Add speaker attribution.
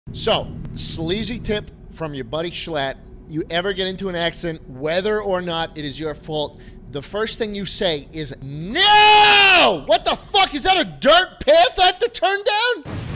Speaker 1: So, sleazy tip from your buddy Schlatt. You ever get into an accident, whether or not it is your fault, the first thing you say is, "No! What the fuck? Is that a dirt path I have to turn down?"